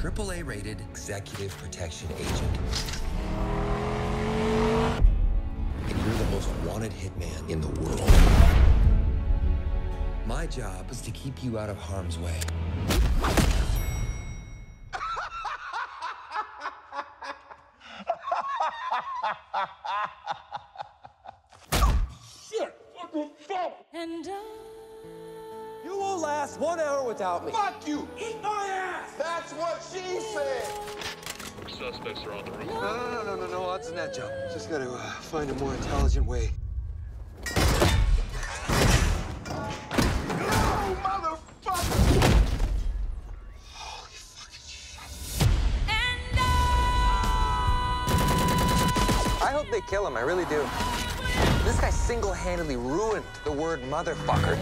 AAA rated executive protection agent. And you're the most wanted hitman in the world. My job is to keep you out of harm's way. Shit! What the fuck? And You won't last 1 hour without me. Fuck you! Eat my ass! That's what she said! Suspects are on the roof. No odds in that, Joe. Just gotta find a more intelligent way. You motherfucker! Holy fucking shit. I hope they kill him, I really do. This guy single-handedly ruined the word motherfucker.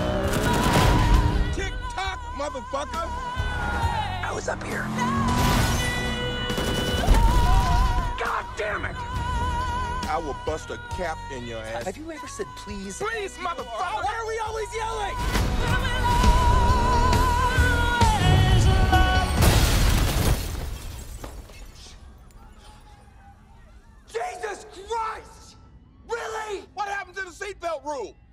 Tick-tock, motherfucker! I was up here. God damn it! I will bust a cap in your ass. Have you ever said please? Please, motherfucker! Why are we always yelling? Jesus Christ! Really? What happened to the seatbelt rule?